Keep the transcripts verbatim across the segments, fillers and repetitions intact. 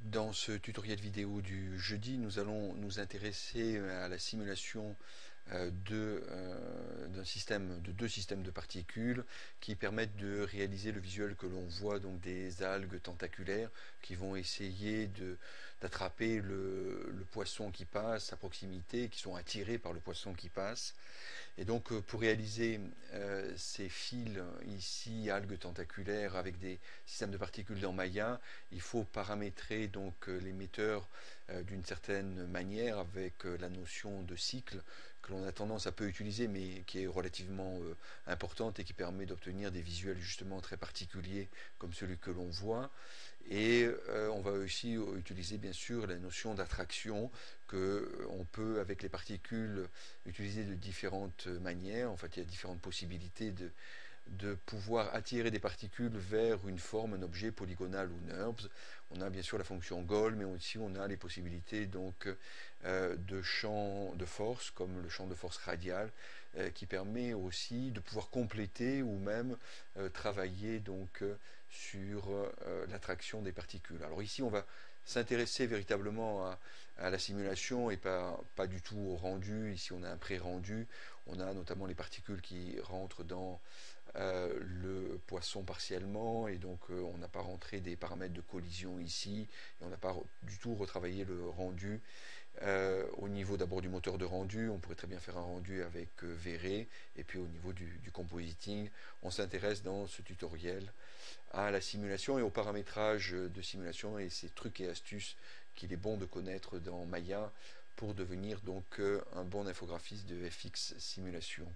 Dans ce tutoriel vidéo du jeudi, nous allons nous intéresser à la simulation euh, de, euh, d'un système, de deux systèmes de particules qui permettent de réaliser le visuel que l'on voit, donc des algues tentaculaires qui vont essayer de, d'attraper le, le poisson qui passe à proximité, qui sont attirés par le poisson qui passe. Et donc euh, pour réaliser euh, ces fils ici, algues tentaculaires avec des systèmes de particules dans Maya, il faut paramétrer donc euh, l'émetteur euh, d'une certaine manière avec euh, la notion de cycle que l'on a tendance à peu utiliser mais qui est relativement euh, importante et qui permet d'obtenir des visuels justement très particuliers comme celui que l'on voit. Et euh, on va aussi utiliser bien sûr la notion d'attraction que on peut avec les particules utiliser de différentes manières. En fait, il y a différentes possibilités de, de pouvoir attirer des particules vers une forme, un objet polygonal ou NURBS. On a bien sûr la fonction Goal, mais aussi on a les possibilités donc euh, de champ de force, comme le champ de force radial, euh, qui permet aussi de pouvoir compléter ou même euh, travailler donc euh, sur euh, l'attraction des particules. Alors ici, on va s'intéresser véritablement à, à la simulation et pas, pas du tout au rendu. Ici, on a un pré-rendu. On a notamment les particules qui rentrent dans euh, le poisson partiellement et donc euh, on n'a pas rentré des paramètres de collision ici et on n'a pas du tout retravaillé le rendu euh, au niveau d'abord du moteur de rendu. On pourrait très bien faire un rendu avec euh, V R E et puis au niveau du, du compositing on s'intéresse dans ce tutoriel à la simulation et au paramétrage de simulation et ces trucs et astuces qu'il est bon de connaître dans Maya pour devenir donc euh, un bon infographiste de F X simulation.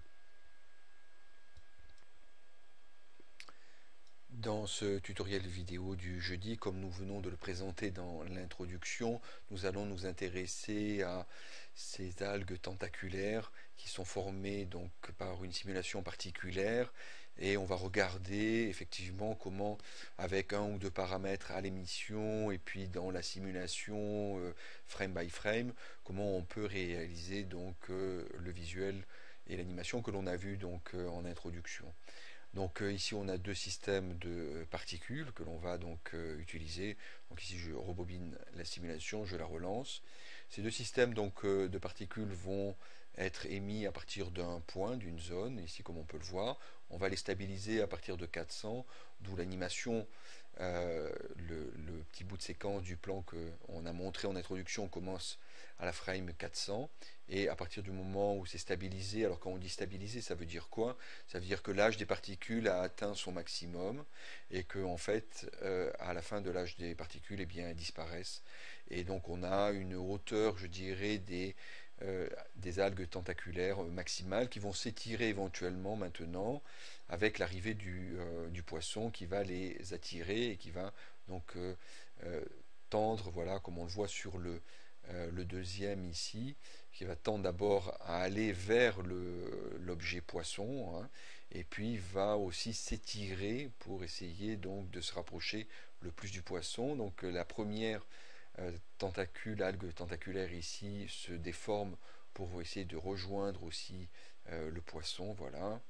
Dans ce tutoriel vidéo du jeudi, comme nous venons de le présenter dans l'introduction, nous allons nous intéresser à ces algues tentaculaires qui sont formées donc par une simulation particulière et on va regarder effectivement comment avec un ou deux paramètres à l'émission et puis dans la simulation euh, frame by frame, comment on peut réaliser donc euh, le visuel et l'animation que l'on a vu donc euh, en introduction. Donc euh, ici on a deux systèmes de particules que l'on va donc euh, utiliser. Donc ici je rebobine la simulation, je la relance. Ces deux systèmes donc euh, de particules vont être émis à partir d'un point, d'une zone, ici comme on peut le voir. On va les stabiliser à partir de quatre cents, d'où l'animation, euh, le, le petit bout de séquence du plan qu'on a montré en introduction commence à la frame quatre cents. Et à partir du moment où c'est stabilisé, alors quand on dit stabilisé, ça veut dire quoi? Ça veut dire que l'âge des particules a atteint son maximum et que en fait, euh, à la fin de l'âge des particules, eh bien, elles disparaissent. Et donc on a une hauteur, je dirais, des, euh, des algues tentaculaires maximales qui vont s'étirer éventuellement maintenant avec l'arrivée du, euh, du poisson qui va les attirer et qui va donc euh, euh, tendre, voilà, comme on le voit sur le, euh, le deuxième ici, qui va tendre d'abord à aller vers l'objet poisson, hein, et puis va aussi s'étirer pour essayer donc de se rapprocher le plus du poisson. Donc euh, la première euh, tentacule, algue tentaculaire ici, se déforme pour essayer de rejoindre aussi euh, le poisson, voilà.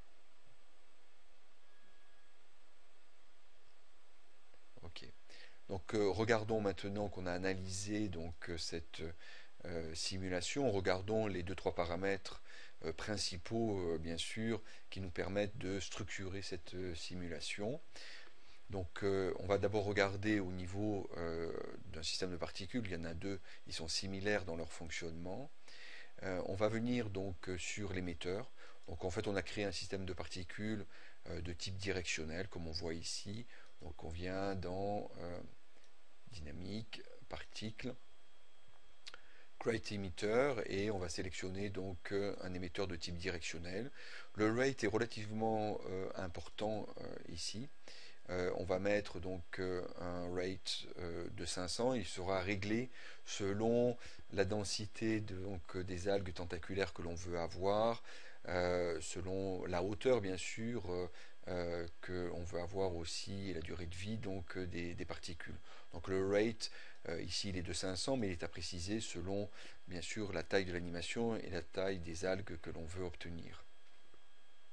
Ok. Donc euh, regardons maintenant qu'on a analysé donc euh, cette euh, simulation, regardons les deux trois paramètres euh, principaux euh, bien sûr qui nous permettent de structurer cette euh, simulation. Donc euh, on va d'abord regarder au niveau euh, d'un système de particules, il y en a deux, ils sont similaires dans leur fonctionnement. Euh, on va venir donc euh, sur l'émetteur. Donc en fait on a créé un système de particules euh, de type directionnel comme on voit ici. Donc on vient dans euh, dynamique, particle, create emitter et on va sélectionner donc euh, un émetteur de type directionnel. Le rate est relativement euh, important euh, ici. Euh, on va mettre donc euh, un rate euh, de cinq cents. Il sera réglé selon la densité de, donc, des algues tentaculaires que l'on veut avoir, euh, selon la hauteur bien sûr euh, euh, que on veut avoir aussi et la durée de vie donc euh, des, des particules. Donc le rate euh, ici il est de cinq cents, mais il est à préciser selon bien sûr la taille de l'animation et la taille des algues que l'on veut obtenir.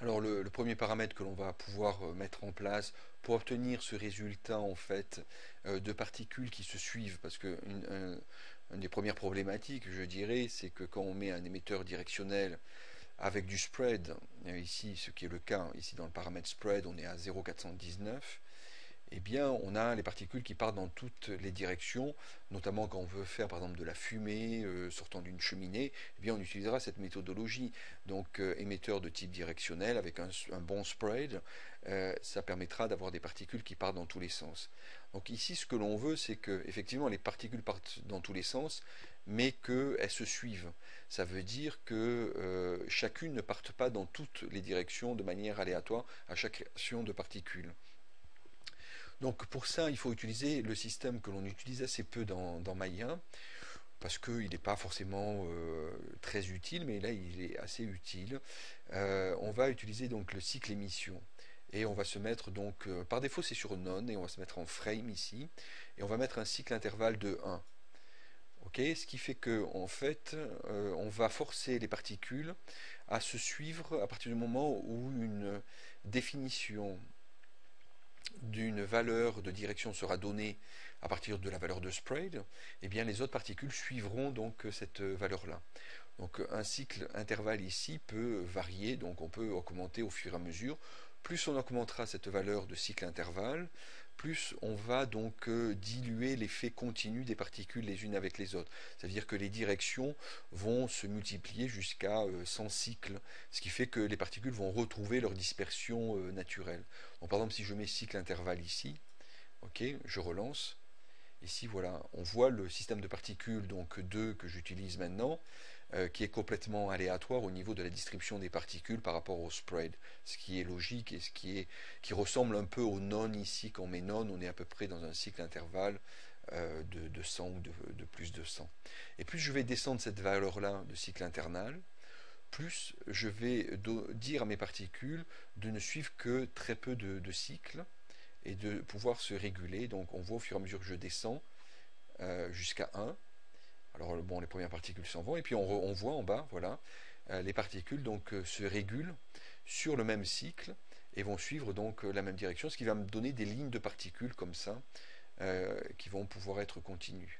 Alors le, le premier paramètre que l'on va pouvoir mettre en place pour obtenir ce résultat en fait euh, de particules qui se suivent, parce que une, un, une des premières problématiques, je dirais, c'est que quand on met un émetteur directionnel avec du spread, ici ce qui est le cas, ici dans le paramètre spread, on est à zéro virgule quatre cent dix-neuf, eh bien on a les particules qui partent dans toutes les directions, notamment quand on veut faire par exemple de la fumée euh, sortant d'une cheminée, eh bien on utilisera cette méthodologie. Donc euh, émetteur de type directionnel avec un, un bon spread, euh, ça permettra d'avoir des particules qui partent dans tous les sens. Donc ici ce que l'on veut, c'est que effectivement les particules partent dans tous les sens, mais qu'elles se suivent. Ça veut dire que euh, chacune ne parte pas dans toutes les directions de manière aléatoire à chaque création de particules. Donc pour ça, il faut utiliser le système que l'on utilise assez peu dans, dans Maya, parce qu'il n'est pas forcément euh, très utile, mais là il est assez utile. Euh, on va utiliser donc le cycle émission. Et on va se mettre donc, euh, par défaut c'est sur none, et on va se mettre en frame ici, et on va mettre un cycle intervalle de un. Okay, ce qui fait que en fait, euh, on va forcer les particules à se suivre à partir du moment où une définition d'une valeur de direction sera donnée à partir de la valeur de spread, et eh bien les autres particules suivront donc cette valeur-là. Donc un cycle intervalle ici peut varier, donc on peut augmenter au fur et à mesure. Plus on augmentera cette valeur de cycle intervalle, plus on va donc euh, diluer l'effet continu des particules les unes avec les autres. C'est-à-dire que les directions vont se multiplier jusqu'à euh, cent cycles, ce qui fait que les particules vont retrouver leur dispersion euh, naturelle. Donc par exemple si je mets cycle intervalle ici, ok, je relance. Ici voilà, on voit le système de particules donc deux que j'utilise maintenant, euh, qui est complètement aléatoire au niveau de la distribution des particules par rapport au spread, ce qui est logique et ce qui, est, qui ressemble un peu au none ici. Quand on met none, on est à peu près dans un cycle intervalle euh, de, de cent ou de, de plus de cent. Et plus je vais descendre cette valeur-là de cycle internal, plus je vais dire à mes particules de ne suivre que très peu de, de cycles et de pouvoir se réguler. Donc on voit au fur et à mesure que je descends euh, jusqu'à un. Alors bon, les premières particules s'en vont, et puis on, on voit en bas, voilà, euh, les particules donc euh, se régulent sur le même cycle et vont suivre donc euh, la même direction, ce qui va me donner des lignes de particules comme ça, euh, qui vont pouvoir être continues.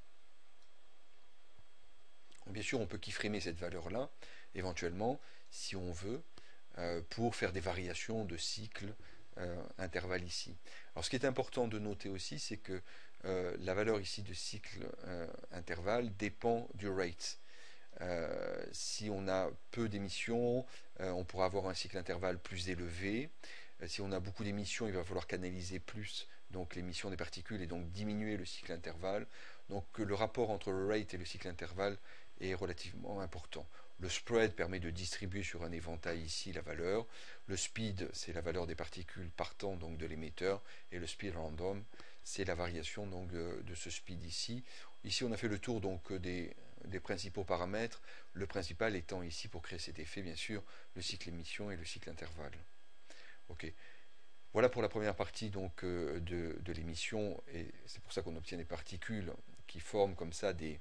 Bien sûr, on peut keyframer cette valeur-là, éventuellement, si on veut, euh, pour faire des variations de cycle euh, intervalle ici. Alors ce qui est important de noter aussi, c'est que euh, la valeur ici de cycle euh, intervalle dépend du rate. Euh, si on a peu d'émissions, euh, on pourra avoir un cycle intervalle plus élevé. Euh, si on a beaucoup d'émissions, il va falloir canaliser plus donc l'émission des particules et donc diminuer le cycle intervalle. Donc le rapport entre le rate et le cycle intervalle est relativement important. Le spread permet de distribuer sur un éventail ici la valeur. Le speed, c'est la valeur des particules partant donc de l'émetteur, et le speed random, c'est la variation donc de, de ce speed ici. Ici, on a fait le tour donc des, des principaux paramètres. Le principal étant ici, pour créer cet effet, bien sûr, le cycle émission et le cycle intervalle. Ok. Voilà pour la première partie donc euh, de, de l'émission, et c'est pour ça qu'on obtient des particules qui forment comme ça des,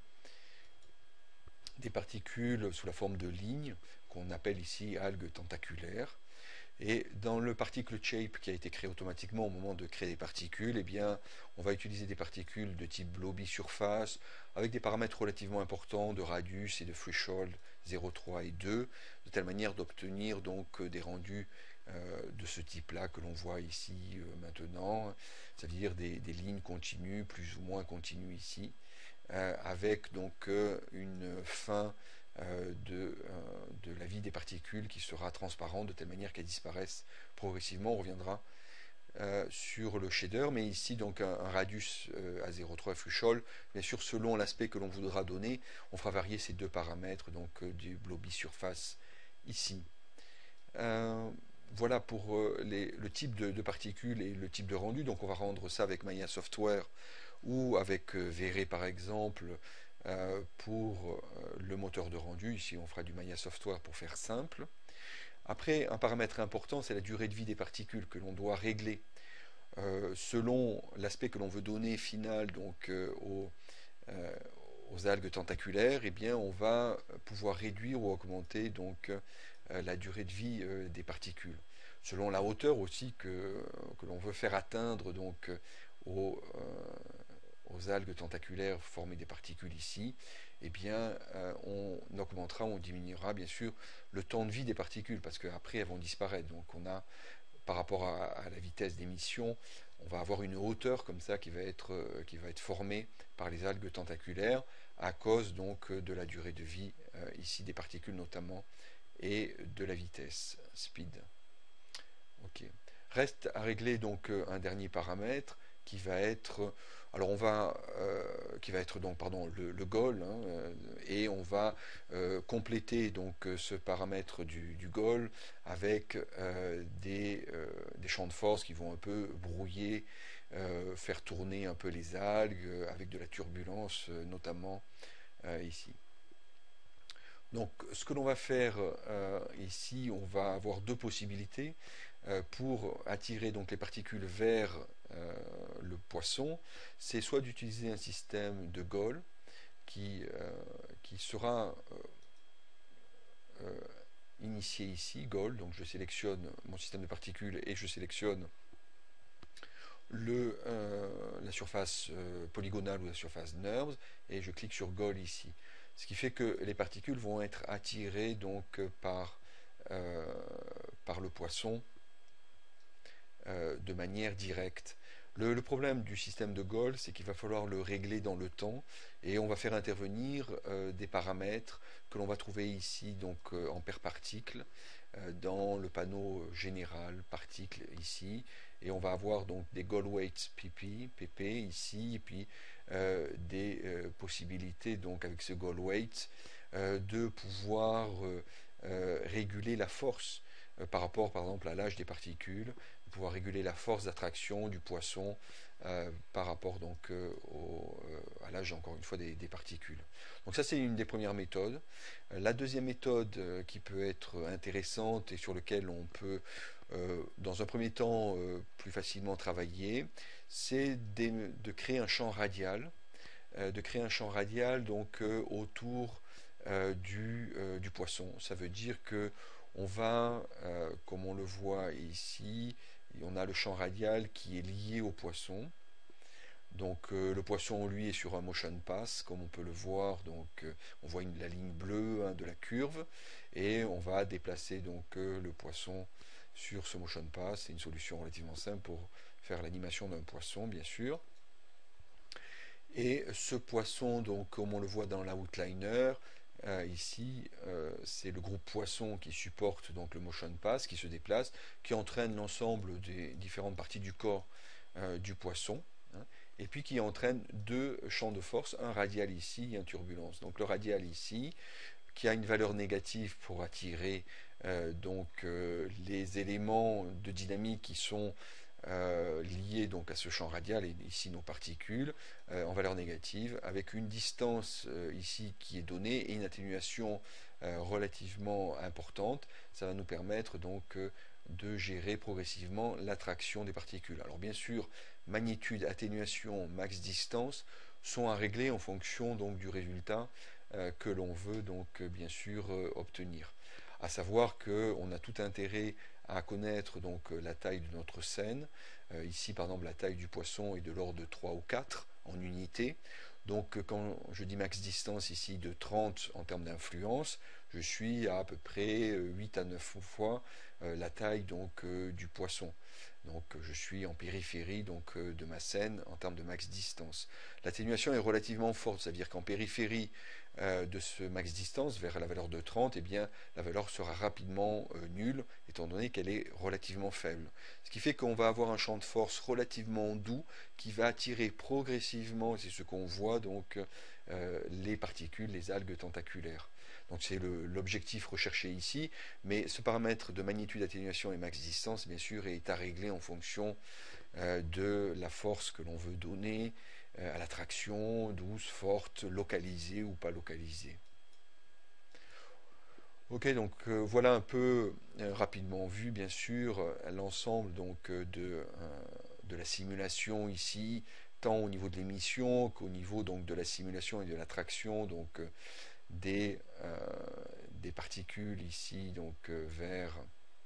des particules sous la forme de lignes, qu'on appelle ici algues tentaculaires. Et dans le particle shape qui a été créé automatiquement au moment de créer des particules, eh bien, on va utiliser des particules de type Bloby surface avec des paramètres relativement importants de radius et de threshold zéro virgule trois et deux, de telle manière d'obtenir donc des rendus euh, de ce type-là que l'on voit ici euh, maintenant, c'est-à-dire des, des lignes continues, plus ou moins continues ici, euh, avec donc euh, une fin Euh, de, euh, de la vie des particules qui sera transparente de telle manière qu'elles disparaissent progressivement. On reviendra euh, sur le shader, mais ici donc un, un radius euh, à zéro virgule trois threshold. Bien sûr, selon l'aspect que l'on voudra donner, on fera varier ces deux paramètres, donc euh, du Bloby surface ici. Euh, voilà pour euh, les, le type de, de particules et le type de rendu. Donc on va rendre ça avec Maya Software ou avec euh, V-Ray par exemple, euh, pour euh, le moteur de rendu. Ici on fera du Maya Software pour faire simple. Après, un paramètre important, c'est la durée de vie des particules que l'on doit régler euh, selon l'aspect que l'on veut donner final donc euh, aux, euh, aux algues tentaculaires. Eh bien on va pouvoir réduire ou augmenter donc euh, la durée de vie euh, des particules. Selon la hauteur aussi que, que l'on veut faire atteindre donc aux, euh, aux algues tentaculaires formées des particules ici, eh bien euh, on augmentera, on diminuera bien sûr le temps de vie des particules parce qu'après elles vont disparaître. Donc on a par rapport à, à la vitesse d'émission, on va avoir une hauteur comme ça qui va être, euh, qui va être formée par les algues tentaculaires à cause donc de la durée de vie euh, ici des particules notamment et de la vitesse speed. Ok. Reste à régler donc euh, un dernier paramètre qui va être, alors on va, euh, qui va être donc pardon le, le goal hein, euh, et on va euh, compléter donc euh, ce paramètre du, du goal avec euh, des, euh, des champs de force qui vont un peu brouiller, euh, faire tourner un peu les algues euh, avec de la turbulence euh, notamment euh, ici. Donc ce que l'on va faire euh, ici, on va avoir deux possibilités euh, pour attirer donc les particules vers euh, le poisson. C'est soit d'utiliser un système de Gauss qui, euh, qui sera euh, euh, initié ici, Gauss, donc je sélectionne mon système de particules et je sélectionne le, euh, la surface euh, polygonale ou la surface NURBS et je clique sur Gauss ici. Ce qui fait que les particules vont être attirées donc par, euh, par le poisson euh, de manière directe. Le, le, problème du système de Gauss, c'est qu'il va falloir le régler dans le temps et on va faire intervenir euh, des paramètres que l'on va trouver ici donc euh, en paire particle euh, dans le panneau général particle ici et on va avoir donc des Gauss weights P P, P P ici et puis euh, des euh, possibilités donc avec ce Gauss weight euh, de pouvoir euh, euh, réguler la force euh, par rapport par exemple à l'âge des particules, pouvoir réguler la force d'attraction du poisson euh, par rapport donc euh, au, euh, à l'âge encore une fois des, des particules. Donc ça c'est une des premières méthodes. Euh, la deuxième méthode euh, qui peut être intéressante et sur laquelle on peut euh, dans un premier temps euh, plus facilement travailler, c'est de créer un champ radial, euh, de créer un champ radial donc euh, autour euh, du, euh, du poisson. Ça veut dire que on va, euh, comme on le voit ici, on a le champ radial qui est lié au poisson. Donc euh, le poisson, lui, est sur un motion pass, comme on peut le voir. Donc euh, on voit une, la ligne bleue hein, de la curve, et on va déplacer donc euh, le poisson sur ce motion pass. C'est une solution relativement simple pour faire l'animation d'un poisson, bien sûr. Et ce poisson, donc comme on le voit dans l'outliner, euh, ici, euh, c'est le groupe poisson qui supporte donc le motion pass, qui se déplace, qui entraîne l'ensemble des différentes parties du corps euh, du poisson, hein, et puis qui entraîne deux champs de force, un radial ici et un turbulence. Donc le radial ici, qui a une valeur négative pour attirer euh, donc euh, les éléments de dynamique qui sont euh, liés donc à ce champ radial et ici nos particules euh, en valeur négative avec une distance euh, ici qui est donnée et une atténuation euh, relativement importante. Ça va nous permettre donc euh, de gérer progressivement l'attraction des particules. Alors bien sûr, magnitude, atténuation, max distance sont à régler en fonction donc du résultat euh, que l'on veut donc euh, bien sûr euh, obtenir. À savoir qu'on a tout intérêt à connaître donc euh, la taille de notre scène. Euh, ici par exemple la taille du poisson est de l'ordre de trois ou quatre en unité. Donc euh, quand je dis max distance ici de trente en termes d'influence, je suis à à peu près huit à neuf fois euh, la taille donc euh, du poisson. Donc je suis en périphérie donc euh, de ma scène en termes de max distance. L'atténuation est relativement forte, c'est-à-dire qu'en périphérie euh, de ce max distance vers la valeur de trente, eh bien la valeur sera rapidement euh, nulle étant donné qu'elle est relativement faible. Ce qui fait qu'on va avoir un champ de force relativement doux qui va attirer progressivement, c'est ce qu'on voit donc euh, les particules, les algues tentaculaires. Donc c'est l'objectif recherché ici, mais ce paramètre de magnitude, atténuation et max distance, bien sûr, est à régler en fonction euh, de la force que l'on veut donner euh, à l'attraction, douce, forte, localisée ou pas localisée. Ok, donc euh, voilà un peu euh, rapidement vu, bien sûr, euh, l'ensemble donc euh, de, euh, de la simulation ici, tant au niveau de l'émission qu'au niveau donc de la simulation et de l'attraction donc euh, des, euh, des particules ici donc euh, vers,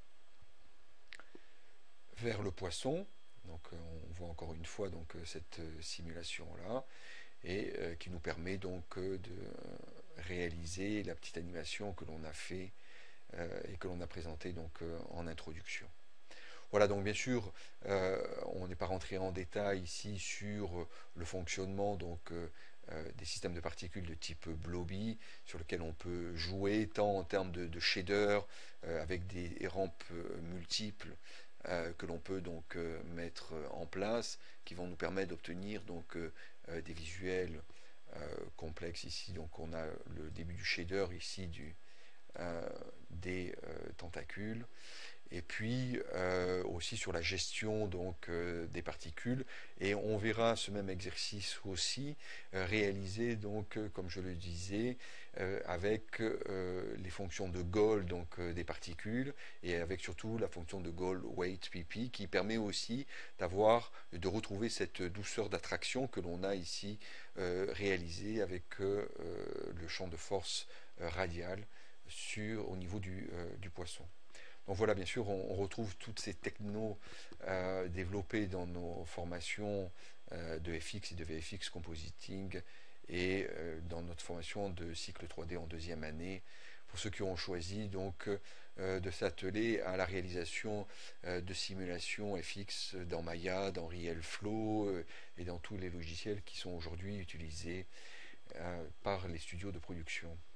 vers le poisson. Donc euh, on voit encore une fois donc euh, cette euh, simulation là, et euh, qui nous permet donc euh, de réaliser la petite animation que l'on a fait euh, et que l'on a présentée donc euh, en introduction. Voilà, donc bien sûr, euh, on n'est pas rentré en détail ici sur le fonctionnement donc, euh, euh, des systèmes de particules de type Bloby, sur lequel on peut jouer tant en termes de, de shader, euh, avec des rampes euh, multiples euh, que l'on peut donc euh, mettre en place, qui vont nous permettre d'obtenir donc euh, euh, des visuels euh, complexes ici. Donc on a le début du shader ici du, euh, des euh, tentacules. Et puis euh, aussi sur la gestion donc euh, des particules, et on verra ce même exercice aussi euh, réalisé donc euh, comme je le disais euh, avec euh, les fonctions de Gauss donc euh, des particules, et avec surtout la fonction de Gauss weight pp qui permet aussi d'avoir de retrouver cette douceur d'attraction que l'on a ici euh, réalisée avec euh, le champ de force euh, radial sur au niveau du, euh, du poisson. Donc voilà, bien sûr, on, on retrouve toutes ces technos euh, développées dans nos formations euh, de F X et de V F X Compositing, et euh, dans notre formation de cycle trois D en deuxième année, pour ceux qui ont choisi donc euh, de s'atteler à la réalisation euh, de simulations F X dans Maya, dans RealFlow euh, et dans tous les logiciels qui sont aujourd'hui utilisés euh, par les studios de production.